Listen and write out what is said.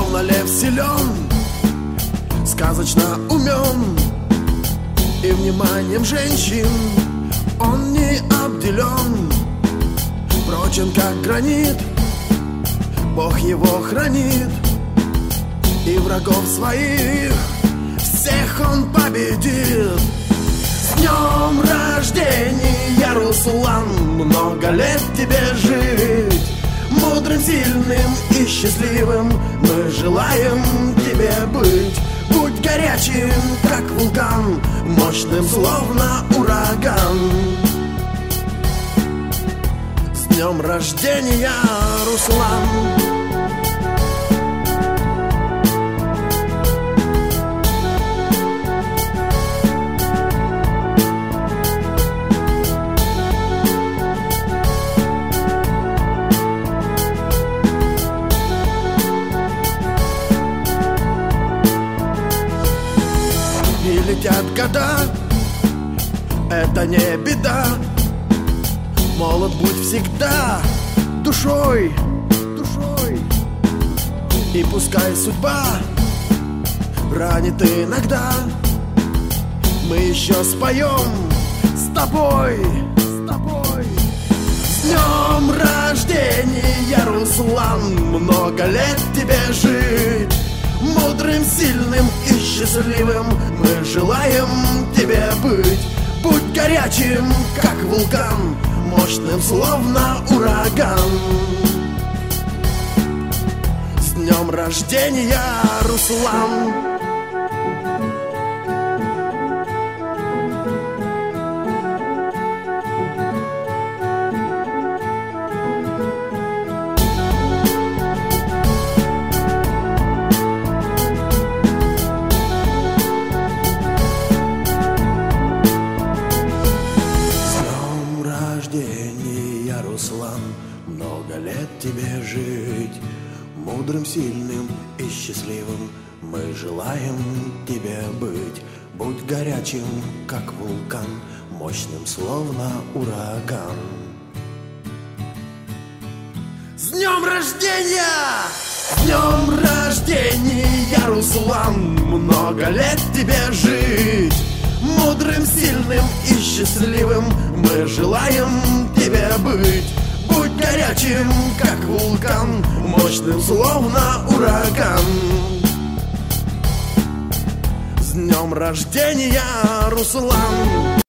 словно лев силен, сказочно умен, и вниманием женщин он не обделен. Прочен, как гранит, Бог его хранит, и врагов своих всех он победит. С днем рождения, Руслан, много лет тебе жить. Мудрым, сильным и счастливым мы желаем тебе быть. Будь горячим, как вулкан, мощным, словно ураган. С днем рождения, Руслан! И летят года, это не беда. Молод будь всегда душой, душой. И пускай судьба ранит иногда, мы еще споем с тобой, с тобой. С днем рождения, Руслан, много лет тебе жить. Мудрым, сильным и счастливым мы желаем тебе быть. Будь горячим, как вулкан, мощным, словно ураган. С днем рождения, Руслан! Руслан, много лет тебе жить. Мудрым, сильным и счастливым мы желаем тебе быть. Будь горячим, как вулкан, мощным, словно ураган. С днем рождения! С днем рождения, Руслан! Много лет тебе жить. Мудрым, сильным и счастливым мы желаем тебе быть. Будь горячим, как вулкан, мощным, словно ураган. С днем рождения, Руслан!